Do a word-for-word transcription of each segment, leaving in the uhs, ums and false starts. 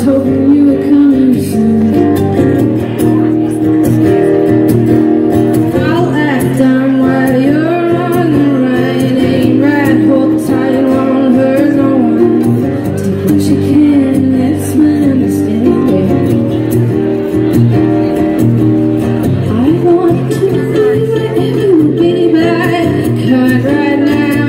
was hoping you were coming soon. I'll act down while you're on the right. Ain't right, hold tight, won't hurt no one. Take what you can, it's my understanding. I want to be where you will be back, hurt right now.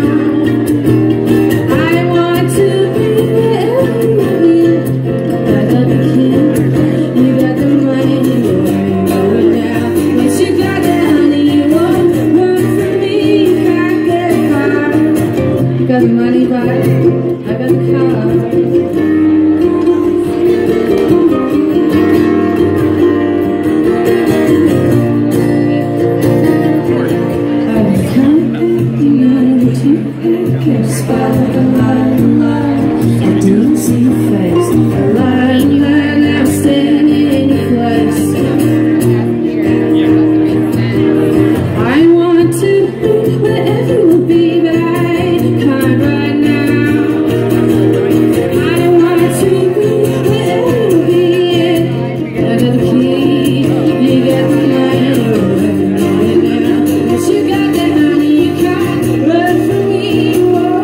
I want to be where you will be. I got the key, you got the money, you ain't going down. What you got that honey, you won't work for me. I get far. You got the money, but I got the car. Can't spot the line, line. I don't see your face. The line, line, I'm standing in your place. I want to be wherever you will be, but I can't right now. I want to be wherever you will be. I got the key, you got the money, but you got that honey, you can't run from me.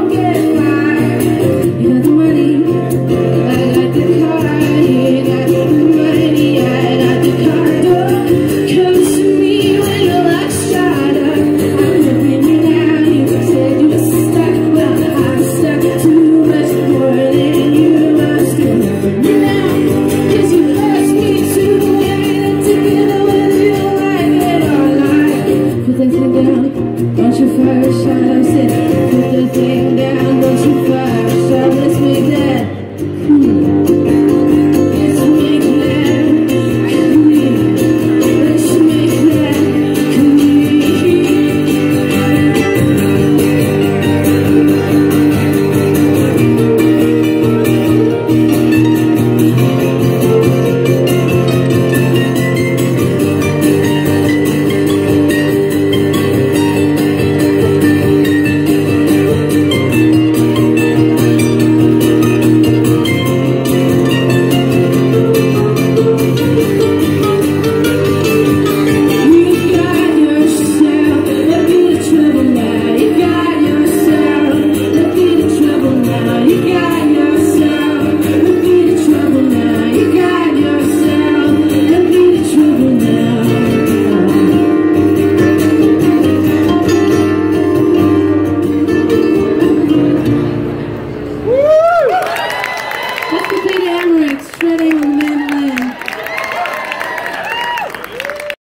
Don't you first shot, I'm saying, put the thing down, don't you first shot, let's make that, hmm. Let's make that, clean. Let's make that, clean. Let's complete the Amaranth, shredding on the